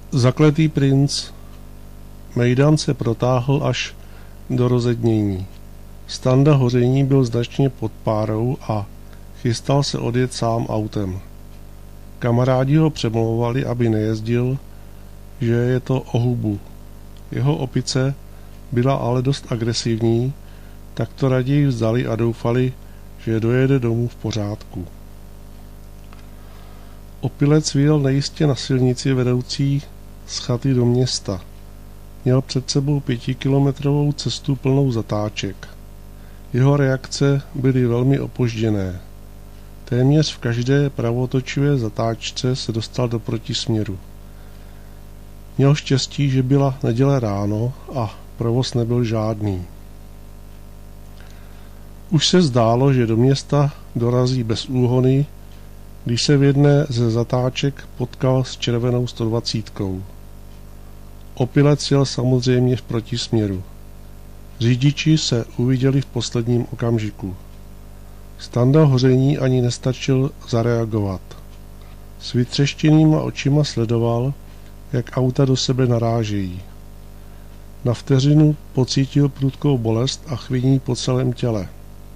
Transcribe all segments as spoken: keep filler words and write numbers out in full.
Zakletý princ. Mejdan se protáhl až do rozednění. Standa Hoření byl značně pod párou a chystal se odjet sám autem. Kamarádi ho přemlouvali, aby nejezdil, že je to o hubu. Jeho opice byla ale dost agresivní, tak to raději vzdali a doufali, že dojede domů v pořádku. Opilec vyjel nejistě na silnici vedoucí z chaty do města. Měl před sebou pětikilometrovou cestu plnou zatáček. Jeho reakce byly velmi opožděné. Téměř v každé pravotočivé zatáčce se dostal do protisměru. Měl štěstí, že byla neděle ráno a provoz nebyl žádný. Už se zdálo, že do města dorazí bez úhony, když se v jedné ze zatáček potkal s červenou sto dvacítkou. Opilec jel samozřejmě v protisměru. Řidiči se uviděli v posledním okamžiku. Standa Hoření ani nestačil zareagovat. S vytřeštěnýma očima sledoval, jak auta do sebe narážejí. Na vteřinu pocítil prudkou bolest a chvění po celém těle.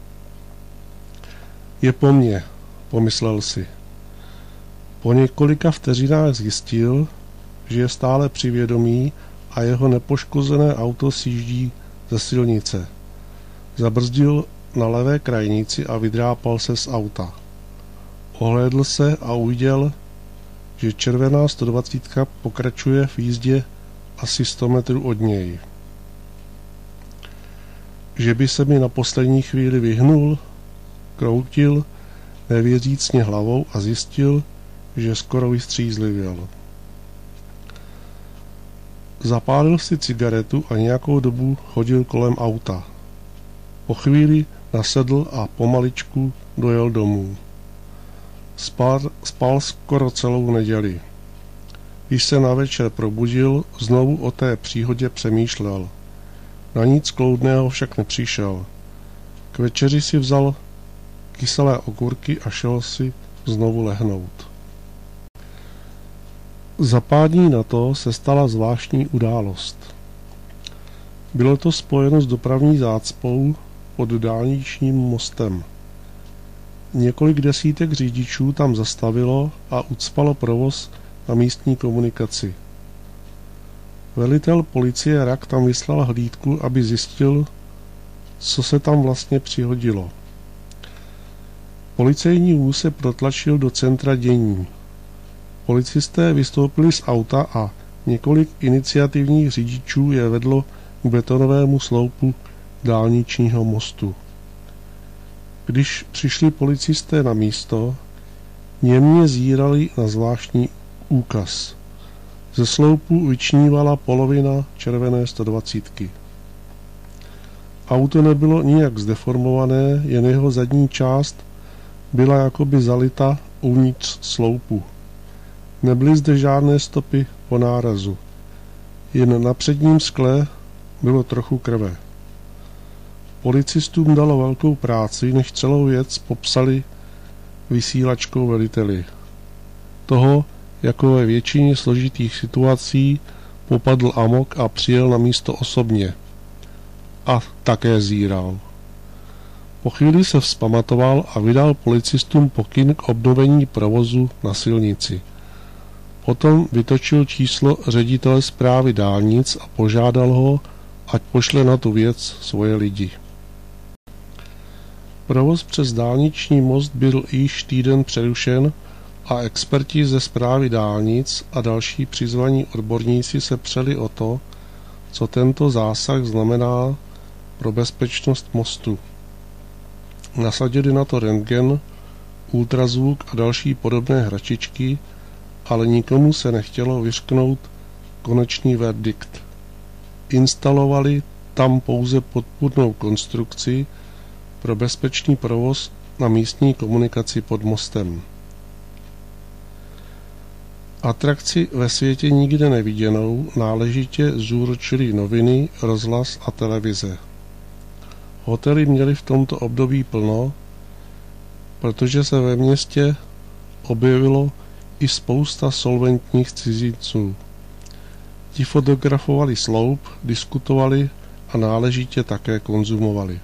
Je po mně, pomyslel si. Po několika vteřinách zjistil, že je stále při vědomí a jeho nepoškozené auto sjíždí ze silnice. Zabrzdil na levé krajnici a vydrápal se z auta. Ohlédl se a uviděl, že červená sto dvacítka pokračuje v jízdě asi sto metrů od něj. Že by se mi na poslední chvíli vyhnul, kroutil nevěřícně hlavou a zjistil, že skoro vystřízlivěl. Zapálil si cigaretu a nějakou dobu chodil kolem auta. Po chvíli nasedl a pomaličku dojel domů. Spal, spal skoro celou neděli. Když se na večer probudil, znovu o té příhodě přemýšlel. Na nic kloudného však nepřišel. K večeři si vzal kyselé okurky a šel si znovu lehnout. Za pár dní na to se stala zvláštní událost. Bylo to spojeno s dopravní zácpou pod dálničním mostem. Několik desítek řidičů tam zastavilo a ucpalo provoz na místní komunikaci. Velitel policie Rak tam vyslal hlídku, aby zjistil, co se tam vlastně přihodilo. Policejní vůz se protlačil do centra dění. Policisté vystoupili z auta a několik iniciativních řidičů je vedlo k betonovému sloupu dálničního mostu. Když přišli policisté na místo, němě zírali na zvláštní úkaz. Ze sloupu vyčnívala polovina červené sto dvacítky. Auto nebylo nijak zdeformované, jen jeho zadní část byla jakoby zalita uvnitř sloupu. Nebyly zde žádné stopy po nárazu. Jen na předním skle bylo trochu krve. Policistům dalo velkou práci, než celou věc popsali vysílačkou veliteli. Toho, jako ve většině složitých situací, popadl amok a přijel na místo osobně. A také zíral. Po chvíli se vzpamatoval a vydal policistům pokyn k obnovení provozu na silnici. Potom vytočil číslo ředitele správy dálnic a požádal ho, ať pošle na tu věc svoje lidi. Provoz přes dálniční most byl již týden přerušen a experti ze správy dálnic a další přizvaní odborníci se přeli o to, co tento zásah znamená pro bezpečnost mostu. Nasadili na to rentgen, ultrazvuk a další podobné hračičky, ale nikomu se nechtělo vyřknout konečný verdikt. Instalovali tam pouze podpůrnou konstrukci pro bezpečný provoz na místní komunikaci pod mostem. Atrakci ve světě nikde neviděnou náležitě zúročily noviny, rozhlas a televize. Hotely měly v tomto období plno, protože se ve městě objevilo i spousta solventních cizinců, Ti fotografovali sloup, diskutovali a náležitě také konzumovali.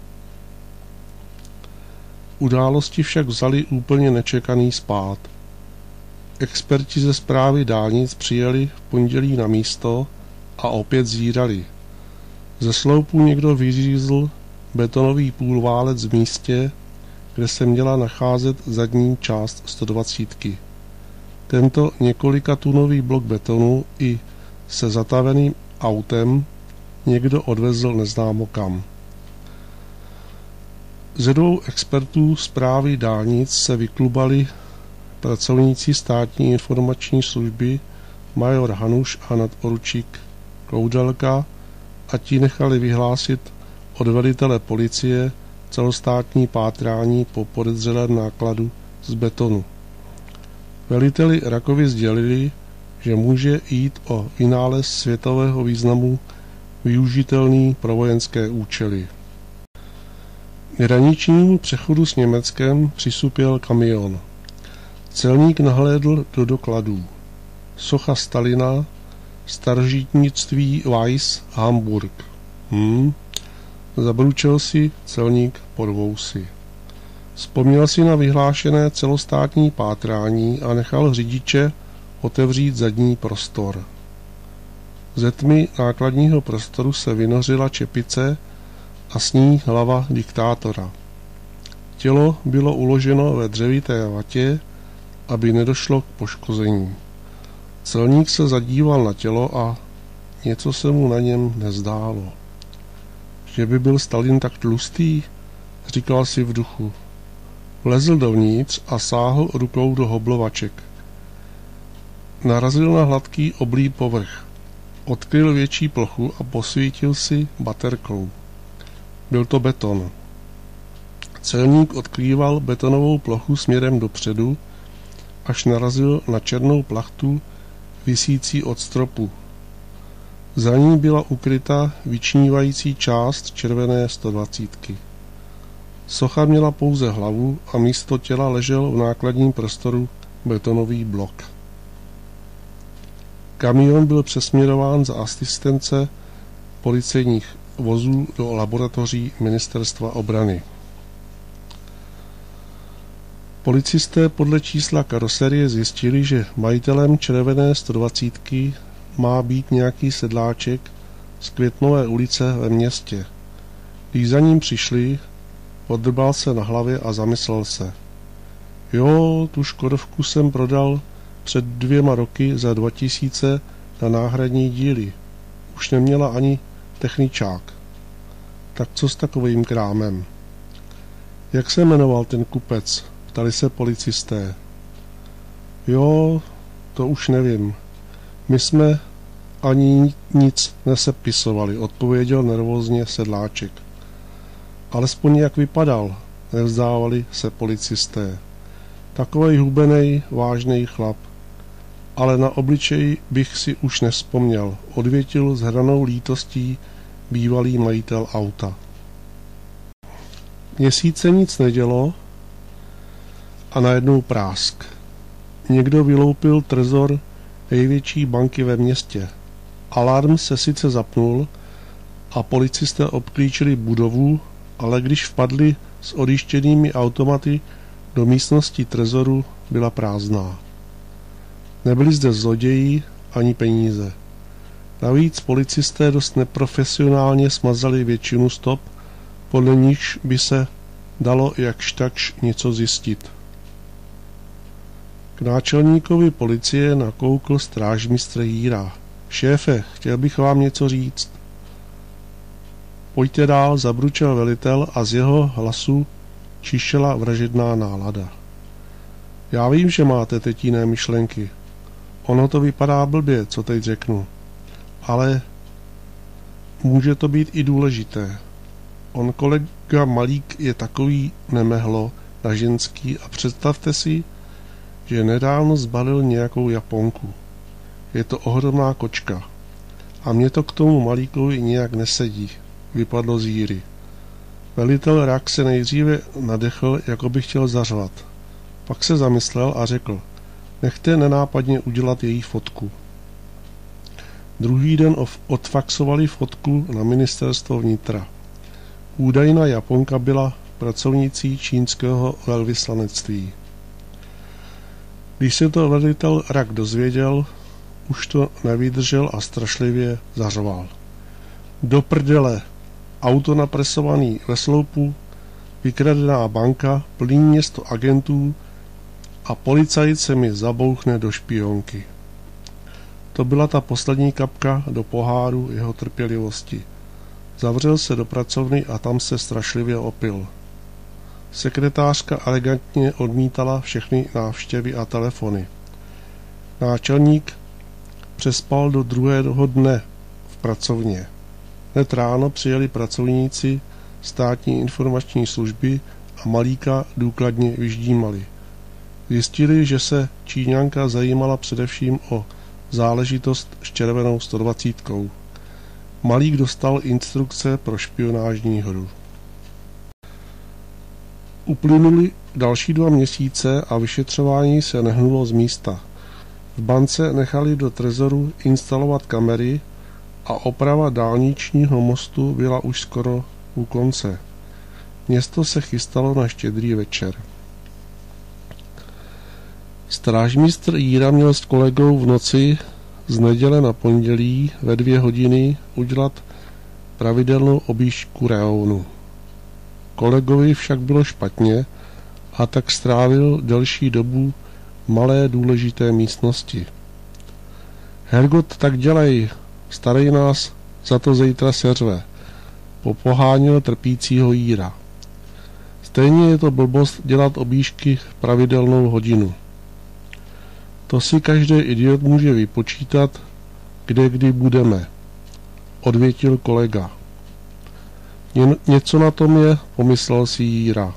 Události však vzali úplně nečekaný spád. Experti ze správy dálnic přijeli v pondělí na místo a opět zírali. Ze sloupu někdo vyřízl betonový půlválec v místě, kde se měla nacházet zadní část sto dvacítky. Tento několikatunový blok betonu i se zataveným autem někdo odvezl neznámo kam. Ze dvou expertů správy dálnic se vyklubali pracovníci státní informační služby major Hanuš a nadporučík Koudelka a ti nechali vyhlásit od velitele policie celostátní pátrání po podezřelém nákladu z betonu. Veliteli Rakovi sdělili, že může jít o vynález světového významu využitelný pro vojenské účely. K hraničnímu přechodu s Německem přisupěl kamion. Celník nahlédl do dokladů. Socha Stalina, starožitnictví Weiss, Hamburg. Hm, zabručel si celník pod vousy. Vzpomněl si na vyhlášené celostátní pátrání a nechal řidiče otevřít zadní prostor. Ze tmy nákladního prostoru se vynořila čepice a s ní hlava diktátora. Tělo bylo uloženo ve dřevité vatě, aby nedošlo k poškození. Celník se zadíval na tělo a něco se mu na něm nezdálo. Že by byl Stalin tak tlustý, říkal si v duchu. Vlezl dovnitř a sáhl rukou do hoblovaček. Narazil na hladký oblý povrch. Odkryl větší plochu a posvítil si baterkou. Byl to beton. Celník odkrýval betonovou plochu směrem dopředu, až narazil na černou plachtu visící od stropu. Za ní byla ukryta vyčnívající část červené sto dvacítky. Socha měla pouze hlavu a místo těla ležel v nákladním prostoru betonový blok. Kamion byl přesměrován za asistence policejních vozů do laboratoří Ministerstva obrany. Policisté podle čísla karoserie zjistili, že majitelem červené sto dvacítky má být nějaký sedláček z Květnové ulice ve městě. Když za ním přišli, podrbal se na hlavě a zamyslel se. Jo, tu Škodovku jsem prodal před dvěma roky za dva tisíce na náhradní díly. Už neměla ani techničák. Tak co s takovým krámem? Jak se jmenoval ten kupec? Ptali se policisté. Jo, to už nevím. My jsme ani nic nesepisovali, odpověděl nervózně sedláček. Alespoň jak vypadal, nevzdávali se policisté. Takovej hubenej, vážnej chlap. Ale na obličeji bych si už nevzpomněl, odvětil s hranou lítostí bývalý majitel auta. Měsíce nic nedělo a najednou prásk. Někdo vyloupil trezor největší banky ve městě. Alarm se sice zapnul a policisté obklíčili budovu, ale když vpadli s odjištěnými automaty do místnosti trezoru, byla prázdná. Nebyli zde zloději ani peníze. Navíc policisté dost neprofesionálně smazali většinu stop, podle nichž by se dalo jakž takž něco zjistit. K náčelníkovi policie nakoukl strážmistr Jíra. Šéfe, chtěl bych vám něco říct. Pojďte dál, zabručel velitel a z jeho hlasu čišela vražedná nálada. Já vím, že máte teď jiné myšlenky. Ono to vypadá blbě, co teď řeknu. Ale může to být i důležité. On kolega Malík je takový nemehlo na ženský a představte si, že nedávno zbalil nějakou Japonku. Je to ohromná kočka. A mě to k tomu Malíkovi nějak nesedí, vypadlo z Jíry. Velitel Rak se nejdříve nadechl, jako by chtěl zařvat. Pak se zamyslel a řekl, nechte nenápadně udělat její fotku. Druhý den odfaxovali fotku na ministerstvo vnitra. Údajná Japonka byla pracovnicí čínského velvyslanectví. Když se to velitel Rak dozvěděl, už to nevydržel a strašlivě zařval. Do prdele, auto napresovaný ve sloupu, vykradená banka, plný město agentů a policajt se mi zabouchne do špionky. To byla ta poslední kapka do poháru jeho trpělivosti. Zavřel se do pracovny a tam se strašlivě opil. Sekretářka elegantně odmítala všechny návštěvy a telefony. Náčelník přespal do druhého dne v pracovně. Hned ráno přijeli pracovníci státní informační služby a Malíka důkladně vyždímali. Zjistili, že se Číňanka zajímala především o záležitost s červenou sto dvacet. Malík dostal instrukce pro špionážní hru. Uplynuly další dva měsíce a vyšetřování se nehnulo z místa. V bance nechali do trezoru instalovat kamery a oprava dálničního mostu byla už skoro u konce. Město se chystalo na Štědrý večer. Strážmistr Jíra měl s kolegou v noci z neděle na pondělí ve dvě hodiny udělat pravidelnou objížďku reónu. Kolegovi však bylo špatně a tak strávil delší dobu v malé důležité místnosti. Hergot, tak dělej, starej nás za to zítra seřve, popoháněl trpícího Jíra. Stejně je to blbost dělat objížďky pravidelnou hodinu. To si každý idiot může vypočítat, kde kdy budeme, odvětil kolega. Jen něco na tom je, pomyslel si Jíra.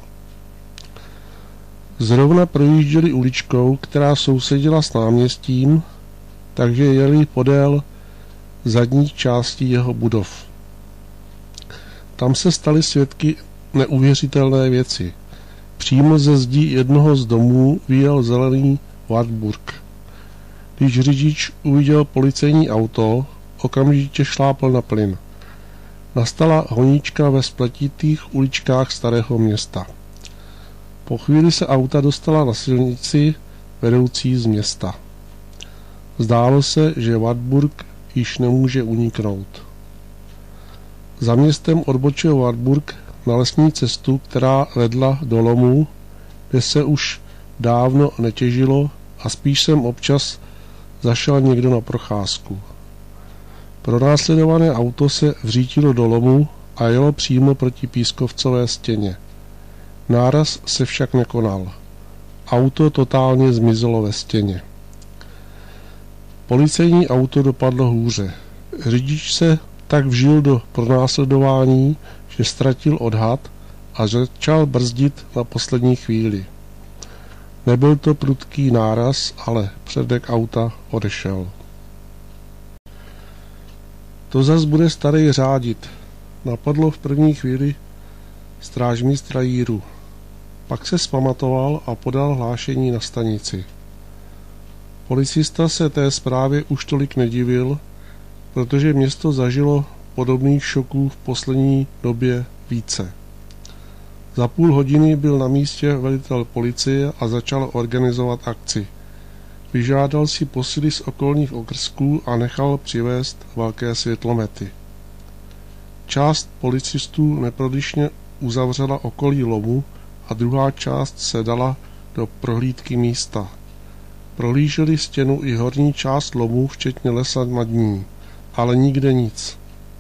Zrovna projížděli uličkou, která sousedila s náměstím, takže jeli podél zadní části jeho budov. Tam se staly svědky neuvěřitelné věci. Přímo ze zdí jednoho z domů vyjel zelený Wartburg. Když řidič uviděl policejní auto, okamžitě šlápl na plyn. Nastala honíčka ve spletitých uličkách starého města. Po chvíli se auta dostala na silnici vedoucí z města. Zdálo se, že Wartburg již nemůže uniknout. Za městem odbočil Wartburg na lesní cestu, která vedla do lomu, kde se už dávno netěžilo a spíš sem občas zašel někdo na procházku. Pronásledované auto se vřítilo do lomu a jelo přímo proti pískovcové stěně. Náraz se však nekonal. Auto totálně zmizelo ve stěně. Policejní auto dopadlo hůře. Řidič se tak vžil do pronásledování, že ztratil odhad a začal brzdit na poslední chvíli. Nebyl to prudký náraz, ale předek auta odešel. To zas bude starý řádit, napadlo v první chvíli strážmistra Jíru. Pak se zpamatoval a podal hlášení na stanici. Policista se té zprávě už tolik nedivil, protože město zažilo podobných šoků v poslední době více. Za půl hodiny byl na místě velitel policie a začal organizovat akci. Vyžádal si posily z okolních okrsků a nechal přivést velké světlomety. Část policistů neprodyšně uzavřela okolí lomu a druhá část se dala do prohlídky místa. Prohlíželi stěnu i horní část lomu, včetně lesa nad ní, ale nikde nic.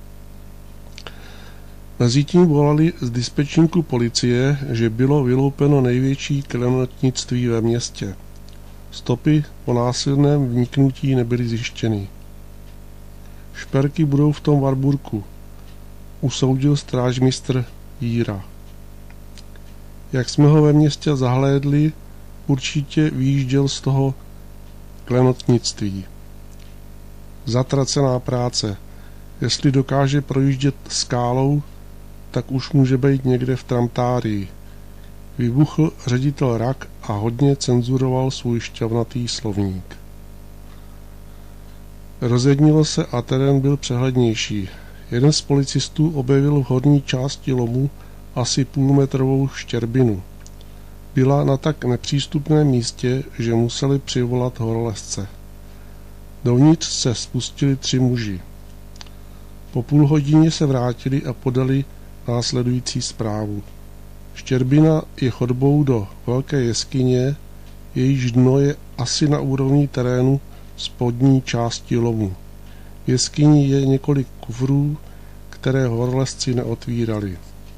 Mezitím volali z dispečníku policie, že bylo vyloupeno největší klenotnictví ve městě. Stopy po násilném vniknutí nebyly zjištěny. Šperky budou v tom Wartburgu, usoudil strážmistr Jíra. Jak jsme ho ve městě zahlédli, určitě vyjížděl z toho klenotnictví. Zatracená práce. Jestli dokáže projíždět skálou, tak už může být někde v Tramtárii. Vybuchl ředitel Rak a hodně cenzuroval svůj šťavnatý slovník. Rozednilo se a terén byl přehlednější. Jeden z policistů objevil v horní části lomu asi půlmetrovou štěrbinu. Byla na tak nepřístupném místě, že museli přivolat horolezce. Dovnitř se spustili tři muži. Po půl hodině se vrátili a podali následující zprávu. Štěrbina je chodbou do velké jeskyně, jejíž dno je asi na úrovni terénu spodní části lomu. V jeskyni je několik kufrů, které horolezci neotvírali.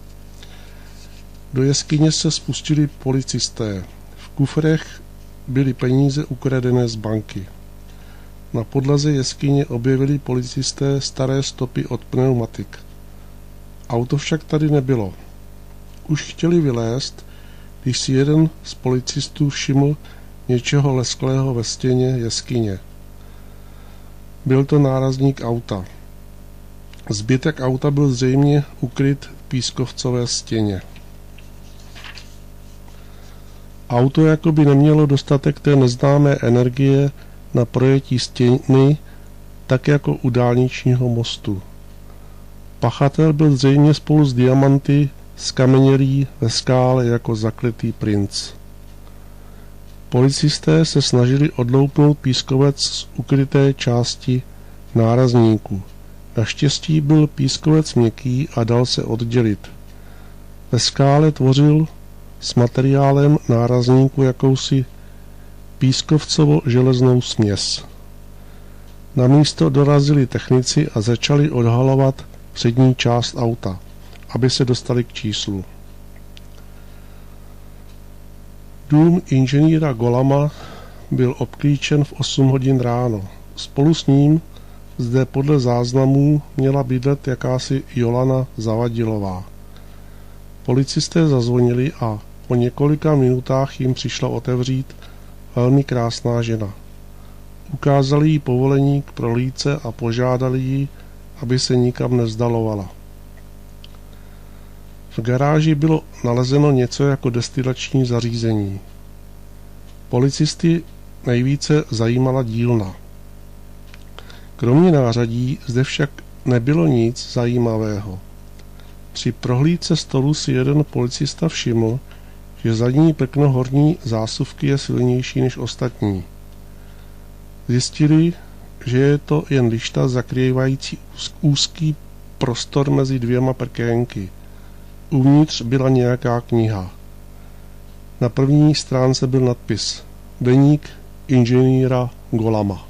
Do jeskyně se spustili policisté. V kufrech byly peníze ukradené z banky. Na podlaze jeskyně objevili policisté staré stopy od pneumatik. Auto však tady nebylo. Už chtěli vylézt, když si jeden z policistů všiml něčeho lesklého ve stěně jeskyně. Byl to nárazník auta. Zbytek auta byl zřejmě ukryt v pískovcové stěně. Auto jakoby nemělo dostatek té neznámé energie na projetí stěny, tak jako u dálničního mostu. Pachatel byl zřejmě spolu s diamanty skamenělý ve skále jako zakletý princ. Policisté se snažili odloupnout pískovec z ukryté části nárazníku. Naštěstí byl pískovec měkký a dal se oddělit. Ve skále tvořil s materiálem nárazníku jakousi pískovcovo-železnou směs. Na místo dorazili technici a začali odhalovat přední část auta, aby se dostali k číslu. Dům inženýra Golama byl obklíčen v osm hodin ráno. Spolu s ním zde podle záznamů měla bydlet jakási Jolana Zavadilová. Policisté zazvonili a po několika minutách jim přišla otevřít velmi krásná žena. Ukázali jí povolení k prohlídce a požádali ji, aby se nikam nevzdalovala. V garáži bylo nalezeno něco jako destilační zařízení. Policisty nejvíce zajímala dílna. Kromě nářadí zde však nebylo nic zajímavého. Při prohlídce stolu si jeden policista všiml, že zadní prkno horní zásuvky je silnější než ostatní. Zjistili, že je to jen lišta zakrývající úzký prostor mezi dvěma prkénky. Uvnitř byla nějaká kniha. Na první stránce byl nadpis Deník inženýra Golama.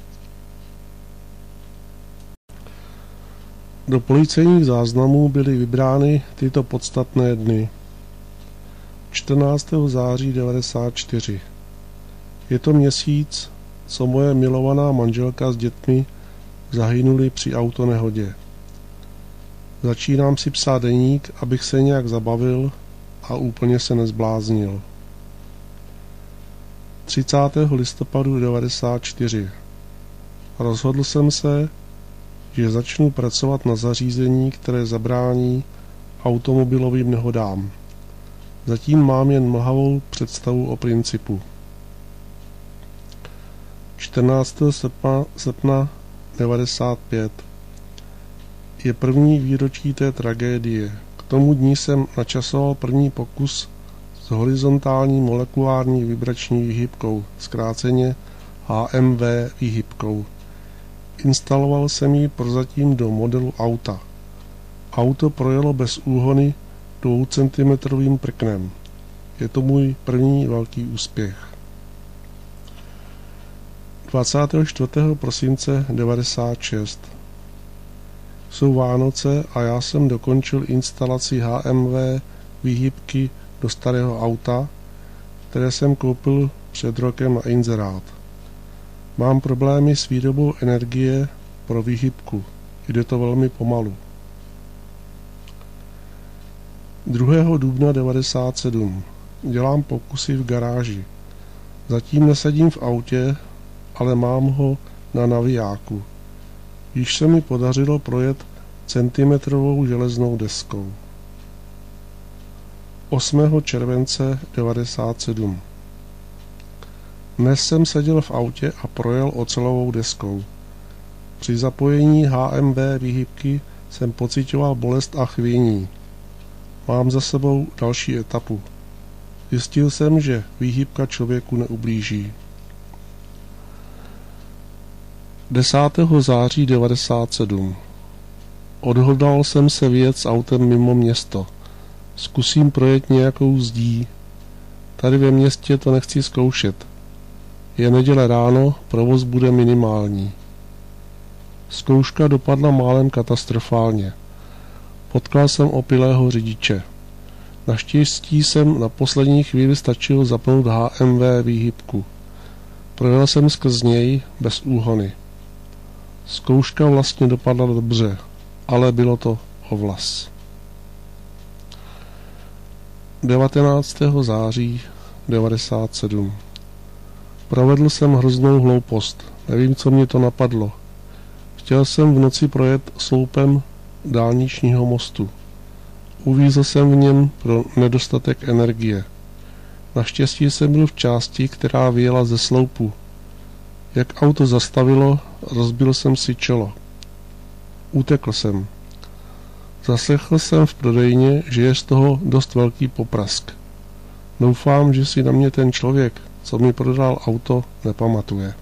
Do policejních záznamů byly vybrány tyto podstatné dny. čtrnáctého září devadesát čtyři. Je to měsíc, co moje milovaná manželka s dětmi zahynuli při autonehodě. Začínám si psát deník, abych se nějak zabavil a úplně se nezbláznil. třicátého listopadu devadesát čtyři. Rozhodl jsem se, že začnu pracovat na zařízení, které zabrání automobilovým nehodám. Zatím mám jen mlhavou představu o principu. čtrnáctého srpna devadesát pět. Je první výročí té tragédie. K tomu dni jsem načasoval první pokus s horizontální molekulární vibrační výhybkou, zkráceně H M V výhybkou. Instaloval jsem ji prozatím do modelu auta. Auto projelo bez úhony dvoucentimetrovým prknem. Je to můj první velký úspěch. dvacátého čtvrtého prosince devadesát šest. Jsou Vánoce a já jsem dokončil instalaci H M V výhybky do starého auta, které jsem koupil před rokem na inzerát. Mám problémy s výrobou energie pro výhybku. Jde to velmi pomalu. druhého dubna devadesát sedm. Dělám pokusy v garáži. Zatím nesedím v autě, ale mám ho na navijáku. Již se mi podařilo projet centimetrovou železnou deskou. osmého července devadesát sedm. Dnes jsem seděl v autě a projel ocelovou deskou. Při zapojení H M V výhybky jsem pocitoval bolest a chvění. Mám za sebou další etapu. Zjistil jsem, že výhybka člověku neublíží. desátého září devadesát sedm. Odhodlal jsem se vyjet s autem mimo město. Zkusím projet nějakou zdí. Tady ve městě to nechci zkoušet. Je neděle ráno, provoz bude minimální. Zkouška dopadla málem katastrofálně. Potkal jsem opilého řidiče. Naštěstí jsem na poslední chvíli stačil zapnout H M V výhybku. Projel jsem skrz něj bez úhony. Zkouška vlastně dopadla dobře, ale bylo to o vlas. devatenáctého září devadesát sedm. Provedl jsem hroznou hloupost. Nevím, co mě to napadlo. Chtěl jsem v noci projet sloupem dálničního mostu. Uvízl jsem v něm pro nedostatek energie. Naštěstí jsem byl v části, která vyjela ze sloupu. Jak auto zastavilo, rozbil jsem si čelo. Utekl jsem. Zaslechl jsem v prodejně, že je z toho dost velký poprask. Doufám, že si na mě ten člověk, co mi prodal auto, nepamatuje.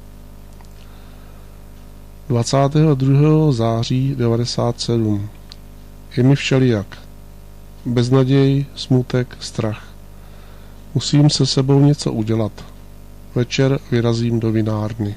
dvacátého druhého září devadesát sedm. Je mi všelijak. Beznaděj, smutek, strach. Musím se sebou něco udělat. Večer vyrazím do vinárny.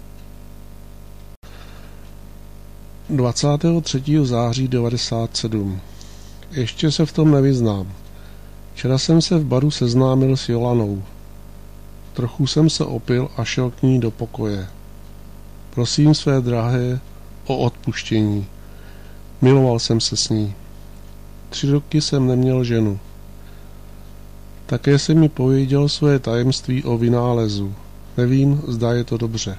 dvacátého třetího září devadesát sedm. Ještě se v tom nevyznám. Včera jsem se v baru seznámil s Jolanou. Trochu jsem se opil a šel k ní do pokoje. Prosím své drahé o odpuštění. Miloval jsem se s ní. Tři roky jsem neměl ženu. Také jsem mi pověděl své tajemství o vynálezu. Nevím, zda je to dobře.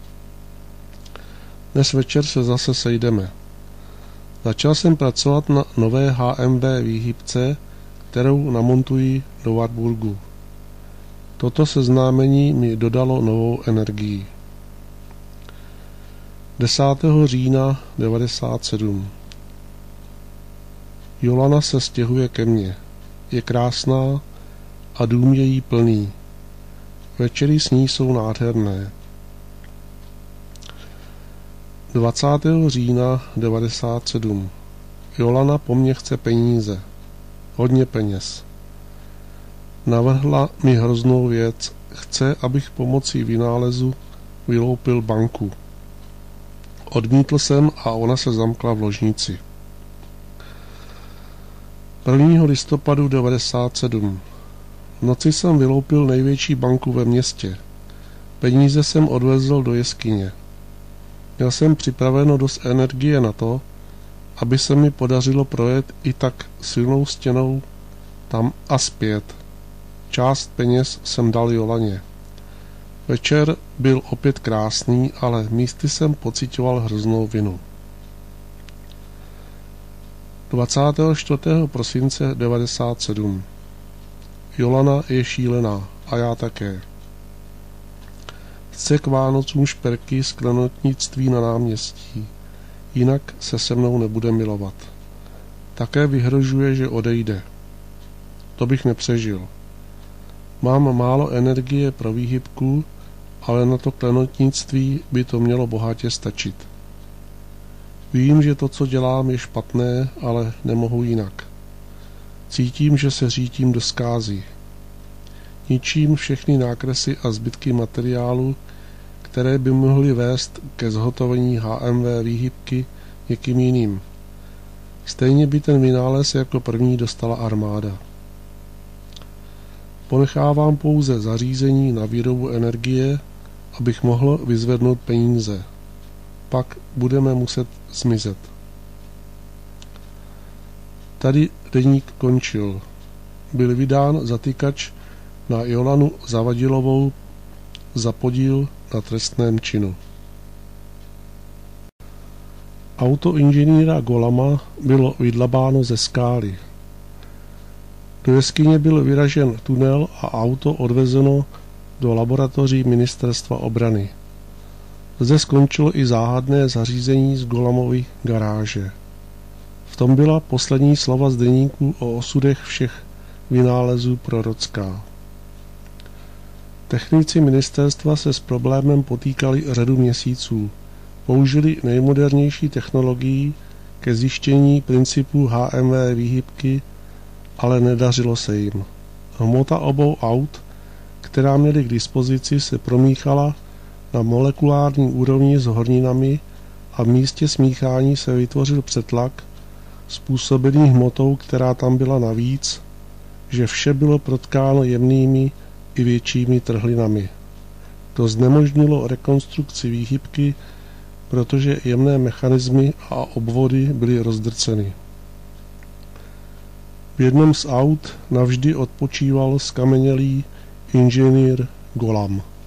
Dnes večer se zase sejdeme. Začal jsem pracovat na nové H M V výhybce, kterou namontuji do Wartburgu. Toto seznámení mi dodalo novou energii. desátého října devadesát sedm. Jolana se stěhuje ke mně. Je krásná a dům je jí plný. Večery s ní jsou nádherné. dvacátého října devadesát sedm. Jolana po mně chce peníze. Hodně peněz. Navrhla mi hroznou věc. Chce, abych pomocí vynálezu vyloupil banku. Odmítl jsem a ona se zamkla v ložnici. prvního listopadu devadesát sedm. V noci jsem vyloupil největší banku ve městě. Peníze jsem odvezl do jeskyně. Měl jsem připraveno dost energie na to, aby se mi podařilo projet i tak silnou stěnou tam a zpět. Část peněz jsem dal Jolaně. Večer byl opět krásný, ale místy jsem pocitoval hroznou vinu. dvacátého čtvrtého prosince devadesát sedm. Jolana je šílená a já také. Chce k Vánocům šperky z klenotnictví na náměstí, jinak se se mnou nebude milovat. Také vyhrožuje, že odejde. To bych nepřežil. Mám málo energie pro výhybku, ale na to klenotnictví by to mělo bohatě stačit. Vím, že to, co dělám, je špatné, ale nemohu jinak. Cítím, že se řítím do zkázy. Ničím všechny nákresy a zbytky materiálu, které by mohly vést ke zhotovení H M V výhybky někým jiným. Stejně by ten vynález jako první dostala armáda. Ponechávám pouze zařízení na výrobu energie, abych mohl vyzvednout peníze. Pak budeme muset zmizet. Tady deník končil. Byl vydán zatykač na Jolanu Zavadilovou za podíl na trestném činu. Auto inženýra Golama bylo vydlabáno ze skály. Do jeskyně byl vyražen tunel a auto odvezeno do laboratoří Ministerstva obrany. Zde skončilo i záhadné zařízení z Golamovy garáže. V tom byla poslední slova z deníku o osudech všech vynálezů prorocká. Technici ministerstva se s problémem potýkali řadu měsíců. Použili nejmodernější technologii ke zjištění principů H M V výhybky, ale nedařilo se jim. Hmota obou aut, která měly k dispozici, se promíchala na molekulární úrovni s horninami a v místě smíchání se vytvořil přetlak způsobený hmotou, která tam byla navíc, že vše bylo protkáno jemnými i většími trhlinami. To znemožnilo rekonstrukci výhybky, protože jemné mechanismy a obvody byly rozdrceny. V jednom z aut navždy odpočíval skamenělý inženýr Golam.